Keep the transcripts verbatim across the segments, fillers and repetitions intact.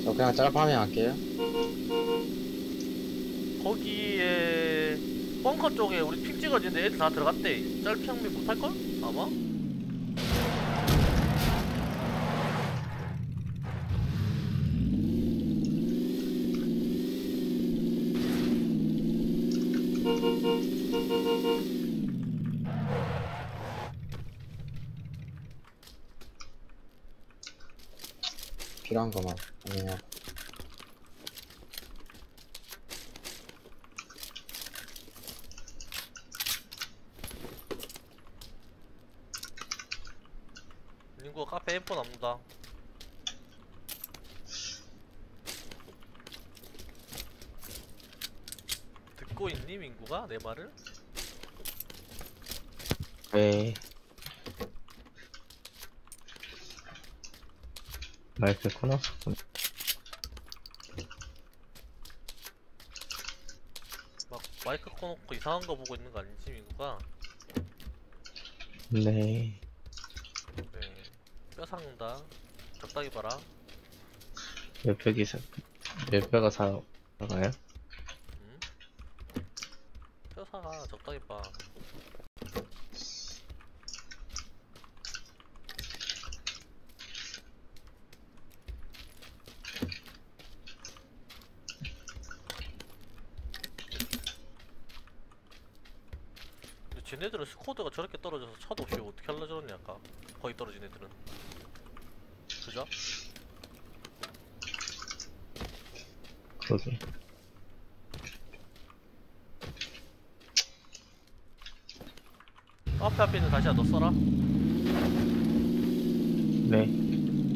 저 그냥 짤파밍 할게요. 거기에 벙커 쪽에 우리 픽 찍어지는데 애들 다 들어갔대. 짤평미 못할걸? 아마? 필요한 거만 아니면 민구가 카페 엠포 남는다. 듣고 있니 민구가 내 말을? 왜 마이크 꺼놨었군. 막 마이크 꺼놓고 이상한 거 보고 있는 거 아니지 민구가? 네. 네. 뼈 삭는다. 적당히 봐라. 몇 벽이 사, 몇 벽가 사, 나가요? 응? 뼈 사가 적당히 봐. 근데 쟤네들은 스쿼드가 저렇게 떨어져서 차도 없이 어떻게 할라 저러냐 아까 거의 떨어진 애들은. 그죠? 그러게. 앞에 앞에 있는 다시야 너 써라. 네.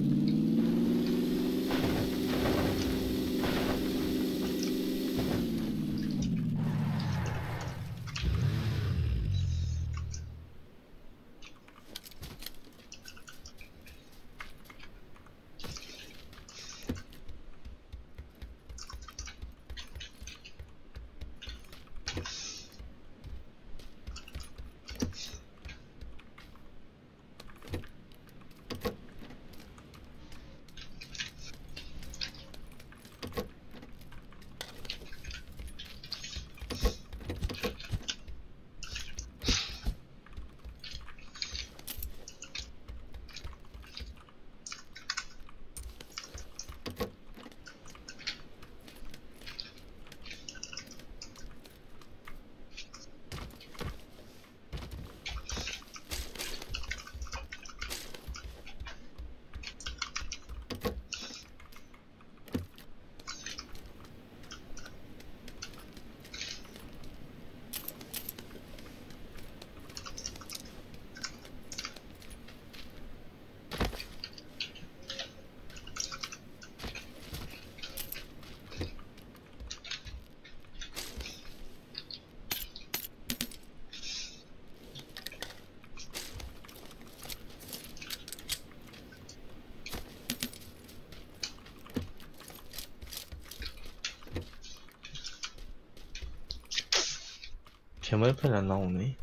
개물편이 안 나오네.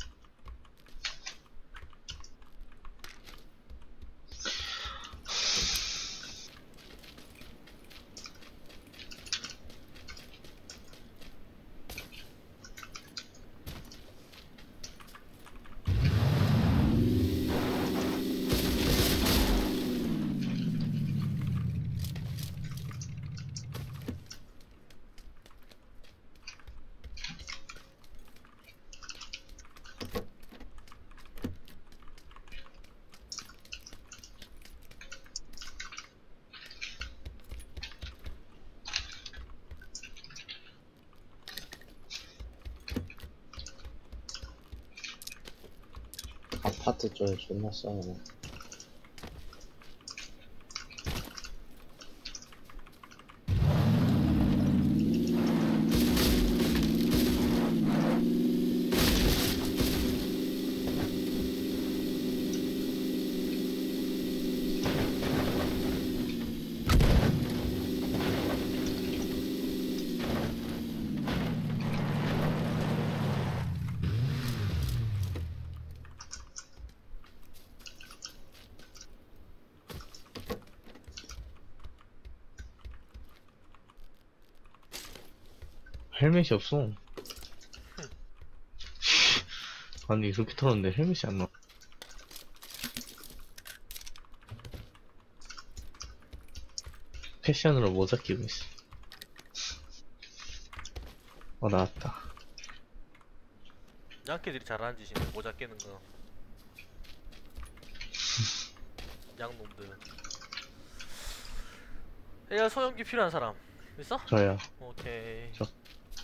아파트 쪽에 존나 싸우네. 헬멧이 없어. 아니, 이렇게 털었는데 헬멧이 안 나와. 패션으로 모자 끼고 있어. 어, 나왔다. 양캐들이 잘하는 짓이네. 모자 깨는 거. 양놈들. 에이알 소형기 필요한 사람 있어? 저야. 오케이. 저.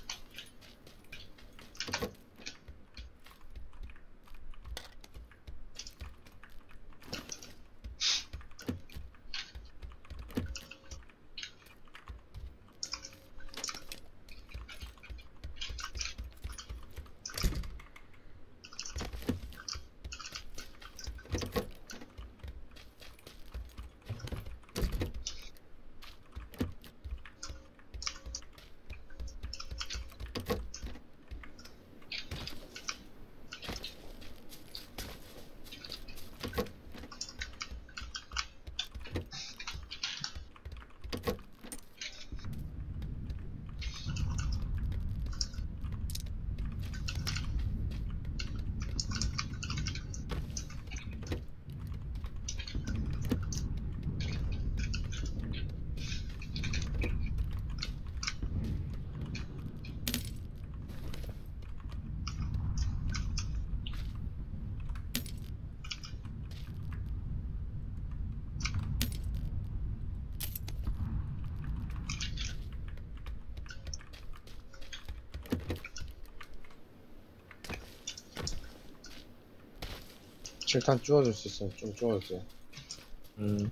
칠탄 주워줄 수 있으면 좀 주워주세요. 음,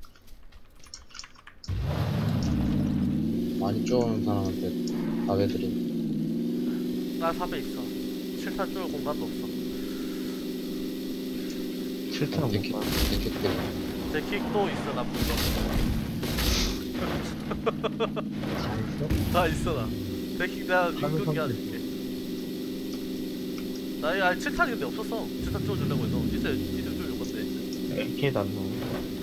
많이 주워오는 사람한테 답해드림. 나 삽에 있어. 칠탄 줄 공간도 없어. 칠탄 데킥, 못 봐. 데킥들. 데킥도 있어. 나쁜 거. 다 있어? 다 있어 나. 데킥 내가 하는 끈끈이 사람들 해줄게. 나 이거 아니 칠탄이 근데 없었어. 칠탄 주워주려고 해서 있어 있으면 주워줄 건데. 에이케이도 안 나와.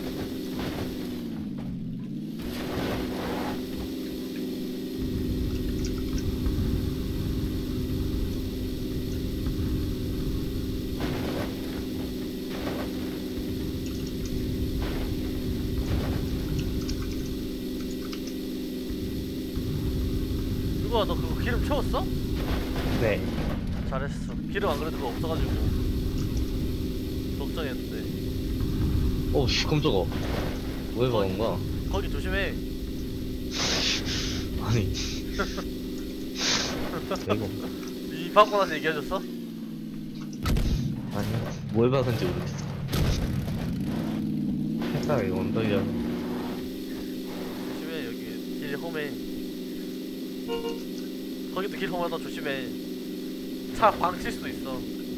이거 너 그거 기름 채웠어? 네. 잘했어. 기름 안 그래도 그거 없어가지고 걱정했는데. 오, 씨, 깜짝아. 왜 그런 거야? 거기 조심해. 아니. 이거. 이 받고 나서 얘기해줬어? 아니, 뭘 박은지 모르겠어. 살짝 이거 언덕이야. 조심해. 여기 길 험해. 거기도 길 험하다. 조심해. 차 방칠 수도 있어.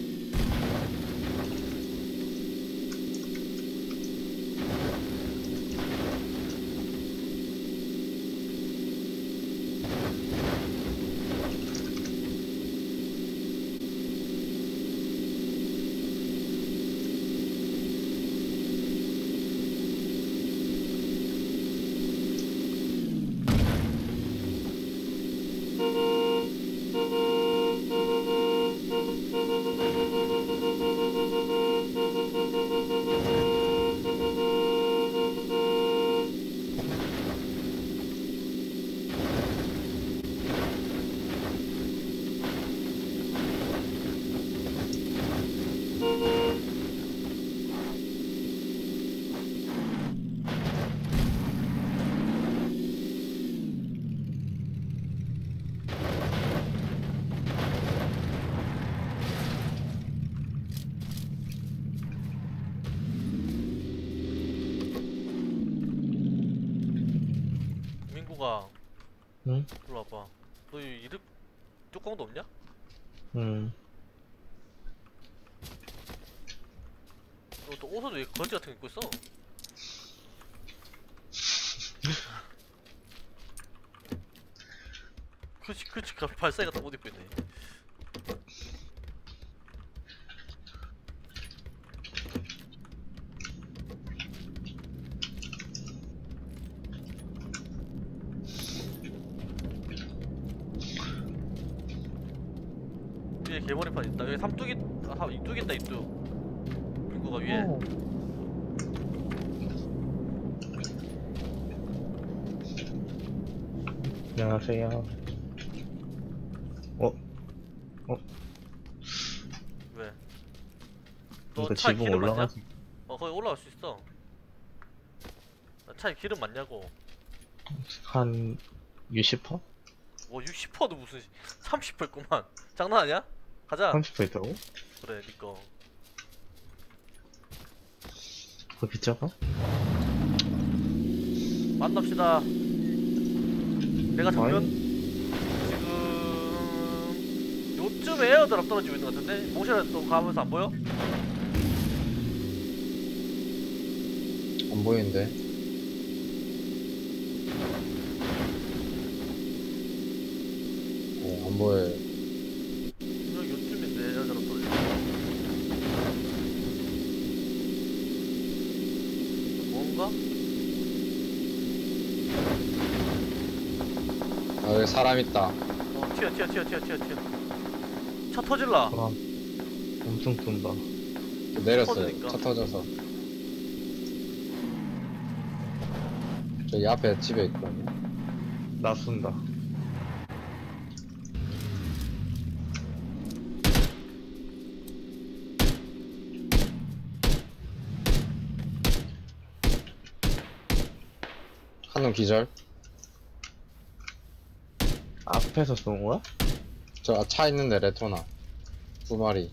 민구가 응? 일로 와봐. 너 이 이름 뚜껑도 없냐? 응. 너 또 옷은 왜 거지 같은 거 입고 있어? 그치 그치 발사이 같은 옷 입고 있네. 뒤에 개머리판 있다. 여기 삼뚝이 아 이뚝 있다 이뚝. 불구가 위에. 오. 안녕하세요. 어? 왜? 이거 너 차에 지붕 기름 많냐? 올라가지. 어 거기 올라갈 수 있어. 나 차에 기름 많냐고. 한 육십 퍼센트? 뭐 육십 퍼센트도 무슨 삼십 퍼센트구만. 장난 아니야? 가자. 삼십 퍼센트 있다고? 그래 니꺼. 그렇게 작아? 만납시다. 내가 정면 아니. 지금 요쯤 에어드랍 떨어지고 있는 것 같은데 모시라 또 가면서 안 보여? 안 보이는데. 어, 안 보여요. 여기 요쯤인데 에어드랍 떨어지고. 뭔가? 아, 여기 사람 있다. 어 튀어 튀어 튀어 튀어 튀어 튀어. 차 터질라. 와, 엄청 쏜다. 내렸어요. 터지니까. 차 터져서. 저기 앞에 집에 있거든요. 나 쏜다. 한 놈 기절. 앞에서 쏜 거야? 저 차 있는데 레토나. 두 마리.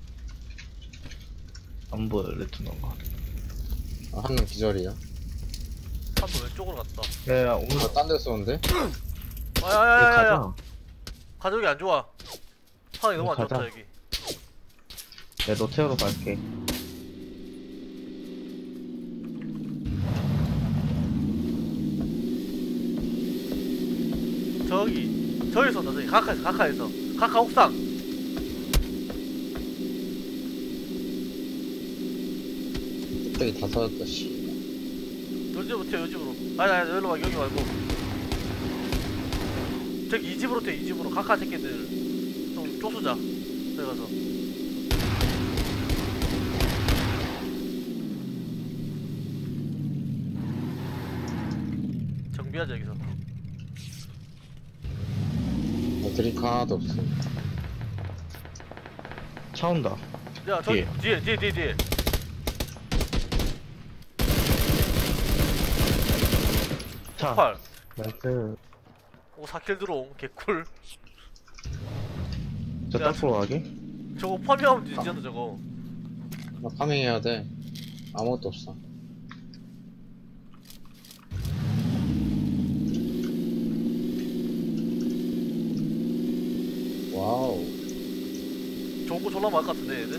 안 보여, 레트너가. 아, 한 놈 기절이야. 한번 왼쪽으로 갔다. 야, 야, 오늘 아, 딴 데 쏘는데? 아야야야야. 가자. 가족이 안 좋아. 상황이 너무 안 가자. 좋다 여기. 내가 너 태우러 갈게. 저기 저기 쏜다 저기 가카에서 가카에서 가카 옥상. 뚝배기 다 터졌다, 씨. 요집으로 튀어 요집으로. 아니 아니 여기로 와 여기 말고. 저기 이 집으로 튀어 이 집으로. 가카 새끼들 좀 쪼수자. 저기 가서. 정비하자 여기서. 어, 드링크 하나도 없어. 차 온다. 야 저기 뒤에. 뒤에 뒤에 뒤에 뒤에. 차. 팔. 나이스. 오 사 킬 들어옴 개꿀. 저 야, 땅으로 가게? 저거 파밍하면 뒤지잖아 저거. 나 파밍해야 돼. 아무것도 없어. 와우. 좋은 거 졸라 많을 것 같은데 얘들.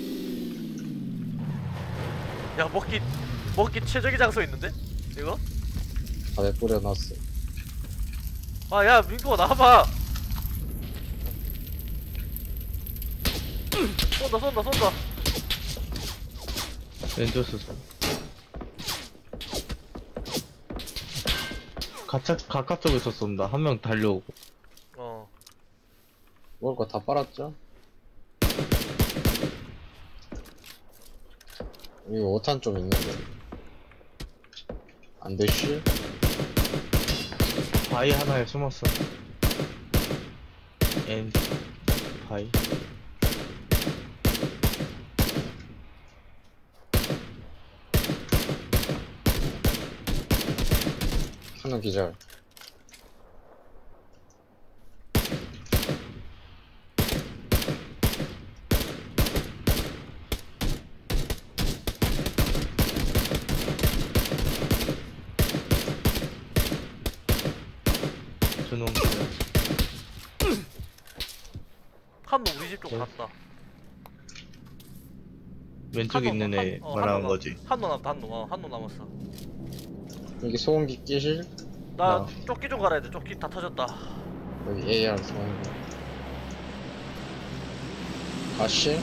야 먹기 먹기 최적의 장소 있는데 이거? 다들 뿌려놨어. 아 야 민구가 나와봐. 쏜다 쏜다 쏜다. 왼쪽 수서. 가짜, 가까 쪽에서 쏜다. 한 명 달려오고. 어 먹을 거 다 빨았죠? 여기 오 탄 좀 있는데. 안 되시? 바위 하나에 숨었어. 엔, 바위. 한 놈 기절. 두놈 한놈 우리 집 쪽 네. 갔다. 왼쪽에 한 있는 놈, 애 한- 어, 말하는 한 놈, 거지. 한놈 남았다 한놈 어, 한놈 남았어. 여기 소음기 끼실? 나 나. 조끼 좀 갈아야 돼. 조끼 다 터졌다. 여기 에이알 소음기. 아씨?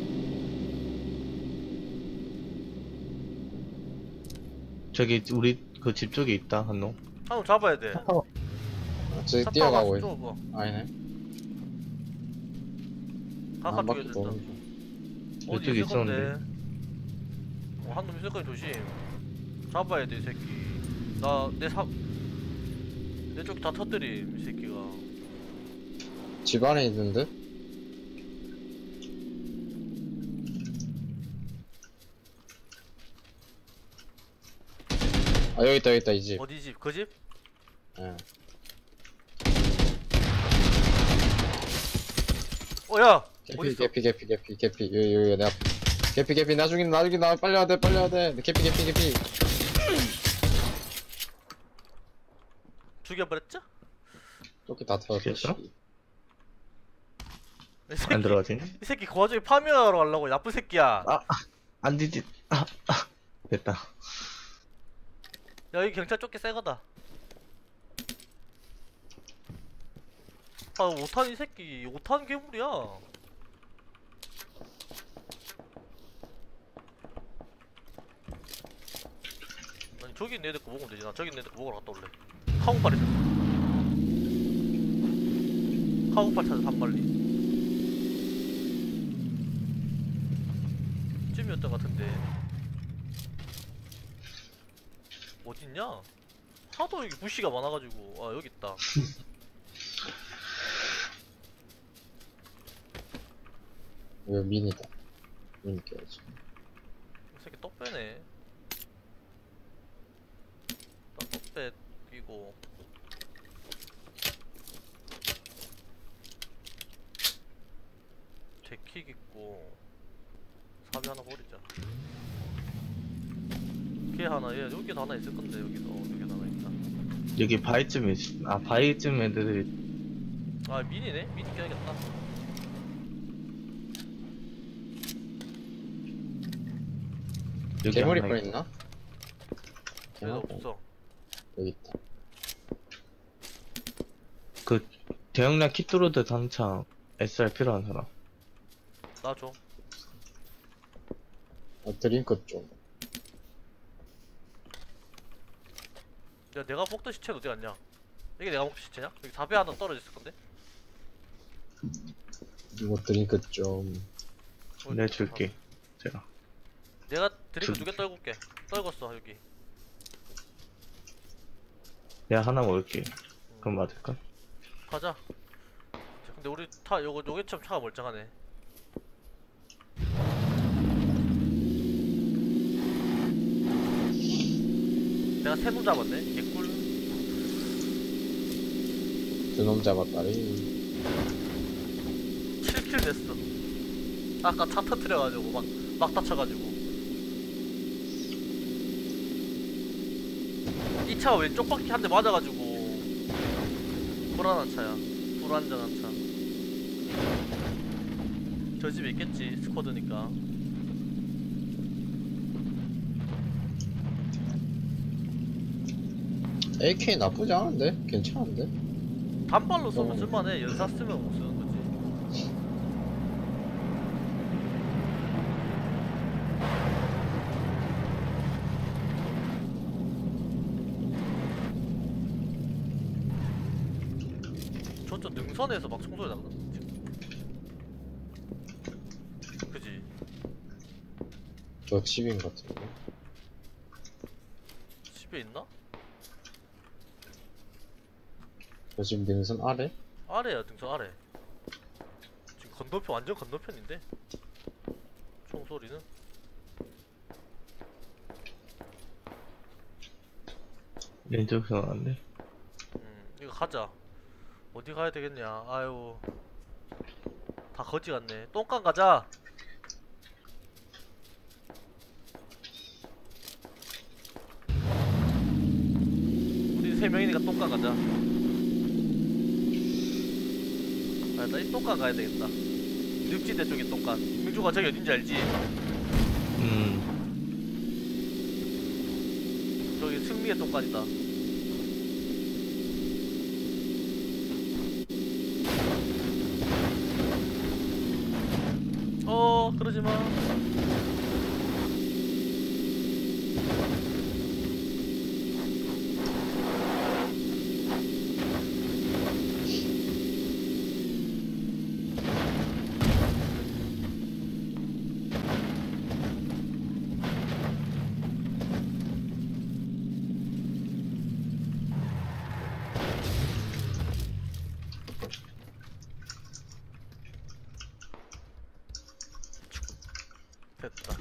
저기 우리 그 집 쪽에 있다 한 놈. 한놈 잡아야 돼. 차 타고. 어, 저기 차 뛰어가고 타고 있어. 좀 아니네. 가까 한 쪽에 바퀴 됐다. 도는 중. 어디 이쪽에 있을 건데? 있었는데. 어, 한놈 있을 거니 조심. 잡아야 돼, 이 새끼. 나, 내 사, 내 쪽 다 터뜨림, 이 새끼가. 집 안에 있는데? 아 여기 있다 여기 있다 이 집. 어디 집? 그 집? 예. 어, 야! 개피 어딨어? 개피 개피 개피 개피 여기 여기 내 앞에. 개피 개피 나 죽인 나 죽인 나 빨리 와야 돼 빨리 와야 돼. 개피 개피 개피. 죽여버렸죠? 조끼 다 터졌어. 됐어? 씨. 이 새끼, 안 들어가지? 이 새끼 그 와중에 파밍하러 가려고, 야쁜 새끼야. 아, 안 되지. 아, 아. 됐다. 야, 여기 경찰 쫓기 새거다. 아, 오탄 이 새끼, 오탄 괴물이야. 아니, 저기 있는 애들 거 먹으면 되지. 나 저기 있는 애들 거 먹으러 갔다 올래. 카우팔 있어. 카우팔 찾아, 한 마리. 쯤이었던 것 같은데. 어딨냐? 하도 여기 부시가 많아가지고. 아, 여기 있다. 여기 미니다. 미니 껴야지. 이 새끼 떡 빼네. 떡 빼, 끼고. 데킥 있고. 사비 하나 버리자. 걔 하나, 얘 여기도 하나 있을 건데, 여기도. 어, 여기도 하나 있다. 여기 바위쯤에, 있- 아, 바위쯤 애들이. 아, 미니네? 미니 껴야겠다. 여기 개머리 하나 거 있- 있나? 얘도 개머리 없어. 여기 있다. 그, 대형량 키트로드 단창 에스알 필요한 사람. 나 줘. 아, 드링크 좀. 야, 내가 먹던 시체는 어디 갔냐? 이게 내가 먹던 시체냐? 여기 사배 하나 떨어졌을 건데? 이거 드링크 좀. 어, 내가 줄게. 제가. 내가 드링크 줄- 두 개 떨굴게. 떨궜어, 여기. 내가 하나 먹을게. 음, 그럼 맞을까? 가자. 자, 근데 우리 타, 요거, 요게 참 차가 멀쩡하네. 내가 세 놈 잡았네. 개꿀. 두 놈 잡았다리. 칠 킬 됐어. 아까 차 터트려가지고, 막, 막 다쳐가지고. 이 차가 왼쪽 바퀴 한 대 맞아가지고. 불안한 차야. 불안정한 차. 저 집에 있겠지, 스쿼드니까. 에이케이 나쁘지 않은데? 괜찮은데? 단발로 쏘면 어. 쓸만해. 연사 쓰면 못 쓰는 거지. 저쪽 능선에서 막 총소리 나거든. 지금. 그지? 저 집인 것 같은데. 집에 있나? 저 집 능선 아래? 아래야, 능선 아래. 지금 건너편, 완전 건너편인데? 총소리는? 왼쪽에서 나왔네. 음, 이거 가자. 어디 가야 되겠냐? 아유, 다 거지 같네. 똥간 가자. 우리 세 명이니까 똥간 가자. 아, 나 이 똥간 가야 되겠다. 늪지대 쪽에 똥간. 민주가 저기 어딘지 알지? 음, 저기 승리의 똥간이다. 어, 그러지 마. 됐다.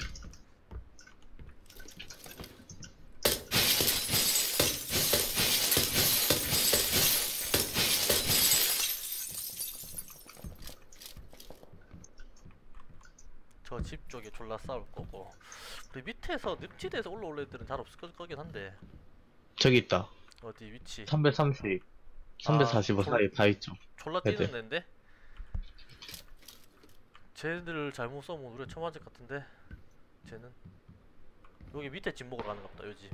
저 집 쪽에 졸라 싸울 거고 우리 밑에서 늪지대에서 올라올 애들은 잘 없을 거- 거긴 한데 저기 있다. 어디 위치 삼백삼십, 삼백사십오 아, 졸- 사이 다 있죠. 졸라 애들. 뛰는 애인데 쟤들 잘못 써면 우리가 처음 맞을 것 같은데 쟤는 여기 밑에 집 먹으러 가는 것 같다 요집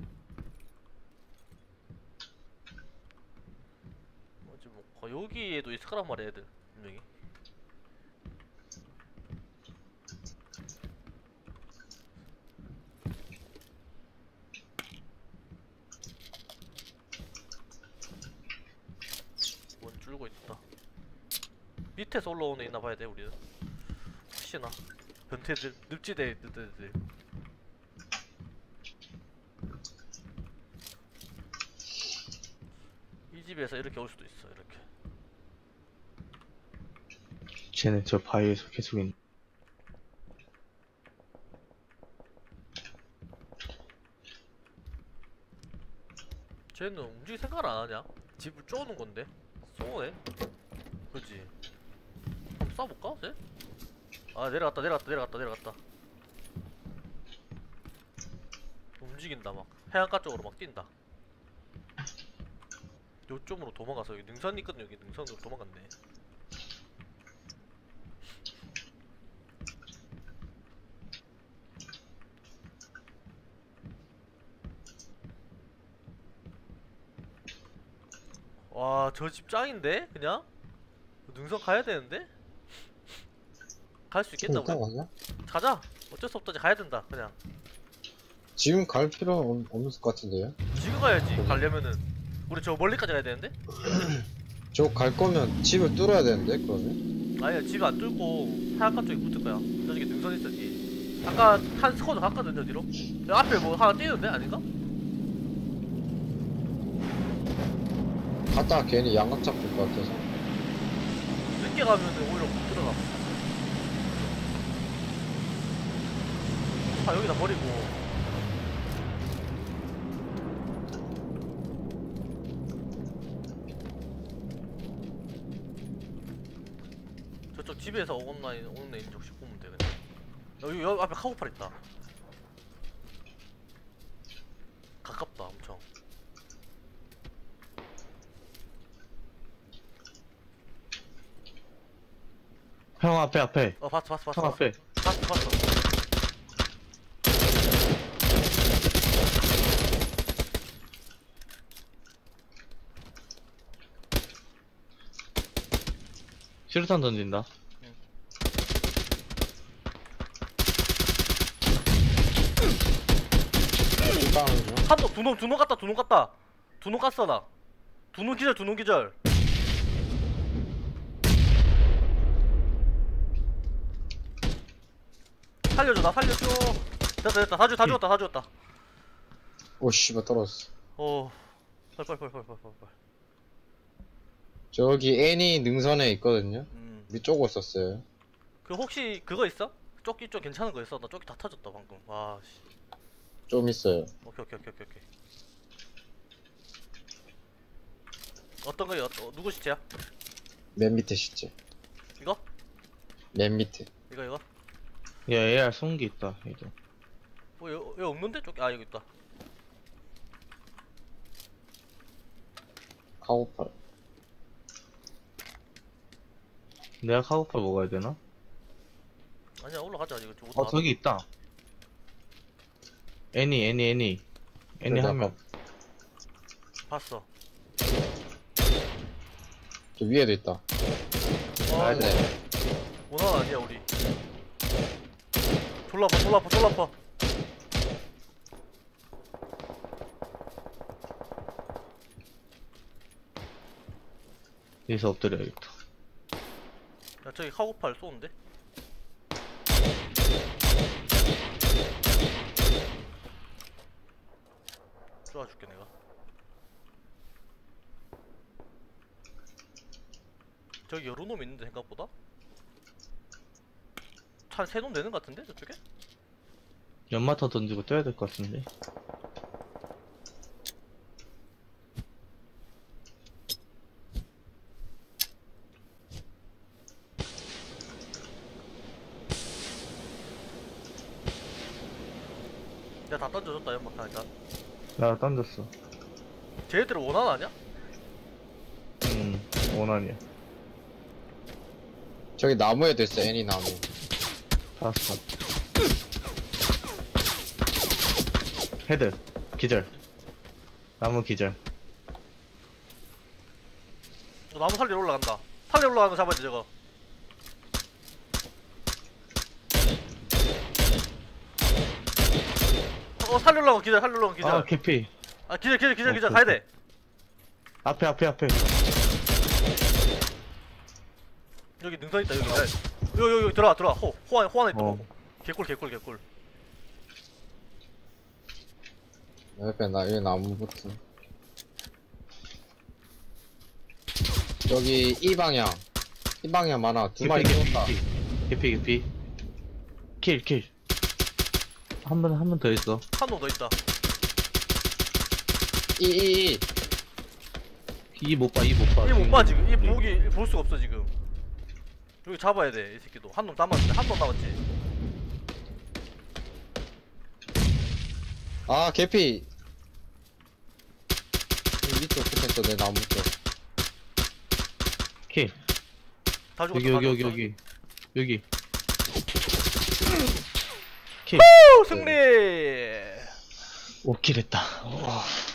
뭐지 뭐 어, 여기에도 있을 거란 말이야 애들 분명히 뭔 줄고 있다 밑에서 올라오는 애 있나 봐야 돼 우리는 혹시나 변태들 늪지대에 있는 애들 이 집에서 이렇게 올 수도 있어 이렇게 쟤는 저 바위에서 계속 있는. 쟤는 움직일 생각을 안 하냐? 집을 쪼는 건데 쏘네 그치 한번 쏴볼까 쟤? 아 내려갔다 내려갔다 내려갔다 내려갔다 움직인다 막 해안가 쪽으로 막 뛴다 요쪽으로 도망가서 여기 능선이 있거든 여기 능선으로 도망갔네 와 저 집 짱인데 그냥? 능선 가야 되는데? 갈 수 있겠나 일단 우리? 가자. 가자 어쩔 수 없다 이제 가야 된다 그냥 지금 갈 필요는 없- 없을 것 같은데요? 지금 가야지 가려면은 우리 저 멀리까지 가야 되는데? 저 갈 거면 집을 뚫어야 되는데, 그러면? 아니야 집 안 뚫고 해안가 쪽에 붙을 거야 저쪽에 능선 있었지 아까 한 스쿼드 갔거든 저기로 여기 앞에 뭐 하나 뛰는데 아닌가? 갔다가 괜히 양각 잡힐 것 같아서. 늦게 가면은 오히려 못 들어가 아 여기다 버리고 저쪽 집에서 온라인 오는 애 있는지 혹시 보면 돼 그냥 여기, 여기 앞에 카고팔 있다 가깝다 엄청 형 앞에 앞에. 어 봤어 봤어 봤어 형 앞에. 봤어 봤어 수류탄 던진다. 빵을 줘. 한놈 두놈 두놈 갔다 두놈 갔다 두놈 갔어 나 두놈 기절 두놈 기절 살려줘 나 살려줘 됐다 됐다 다 죽, 다 죽었다 다 죽었다 오, 씨발, 떨어졌어. 어 펄펄펄펄펄펄 저기 애니 능선에 있거든요? 음. 우리 쪼고 있었어요. 그 혹시 그거 있어? 조끼 좀 괜찮은 거 있어? 나 조끼 다 터졌다 방금 와씨 좀 있어요. 오케이 오케이 오케이 오케이 오케이 어떤 거요? 어, 누구 시체야? 맨 밑에 시체. 이거? 맨 밑에. 이거 이거? 야 에이알 쏜기 있다. 얘도. 뭐 여기, 여기 없는데? 조끼 아 여기 있다 카고팔. 내가 카고팔 먹어야 되나? 아니야 올라가자 이거 좀 어 저기 있다. 애니 애니 애니. 애니 한 명. 봤어 저 위에도 있다. 아 가야 이거 돼. 원한 아니야 우리 졸라 아파 졸라 아파 졸라 아파 여기서 엎드려야겠다. 야 저기 카고팔 쏘는데? 쏘아줄게 내가 저기 여러 놈 있는데 생각보다? 한 세 놈 되는 것 같은데 저쪽에? 연마터 던지고 떠야 될 것 같은데. 내가 다 던져줬다 연막탄 일단. 나 던졌어. 쟤네들은 원한 아냐? 음, 원한이야. 저기 나무에도 있어, 애니 나무. 봤어. 헤드. 기절. 나무 기절. 어, 나무 살리러 올라간다. 살리러 올라가는 거 잡아야 돼 저거. 어 살리러 올라간 거 기절 살리러 올라간 거 기절. 아, 개피. 아 기절 기절 기절 어, 기절 그- 가야 돼. 앞에, 앞에, 앞에. 여기 능선 있다 여기. 여기 여기, 여기 들어와 들어와. 호 호 안에 호 안에 있다. 어. 개꿀 개꿀 개꿀. 옆에 나, 여기 나무 붙은. 여기 이 방향. 이 방향 많아. 두 마리 개피, 키웠다. 개피, 개피. 킬, 킬. 한 번, 한 번 더 있어. 한 놈 더 있다. 이, 이, 이. 이 못 봐, 이 못 봐. 이 못 봐 지금. 이 보기 볼 수가 없어 지금. 여기 잡아야 돼 이 새끼도. 한 놈 남았는데 한 놈 남았지. 아, 개피. 여기 밑에 붙었어, 내 나무 쪽. 킬. 다 죽었어. 여기, 다 여기, 여기, 죽었어. 여기. 여기. 킬. 후, 승리. 오 킬 했다. 와.